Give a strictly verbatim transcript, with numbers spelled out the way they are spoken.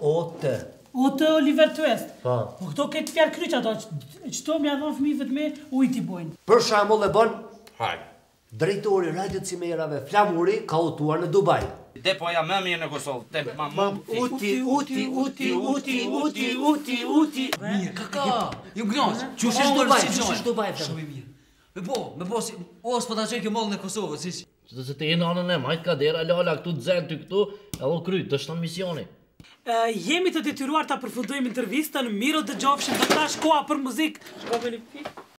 O-T. O-T Oliver Twist. Po. Po këto këtë fjalë kryq ato, çto më ia dhon fëmijëve të me ujt i bojnë. Për shembull e bën Hajde. drejtori i Radio Cimerave Flamuri ka udhëtuar në Dubai. Depoja më mirë në Kosovë. Te mamma. Uti, uti, uti, uti, uti, uti, uti. Mirë, kaka, ju gnoz. Që është Dubai, që është Dubai. Shumë i mirë. Me po, me po, si, os po ta qoj kjo mollën e Kosovës, si që. Që se ti e nanën e majtë ka dera, lala këtu të zenë ty këtu, edhe kryt, të shton misioni. Uh, jemi të detyruar ta përfundojmë intervistën, miro dëgjofshim, do tash koha për muzikë. Shkojmë në pikë.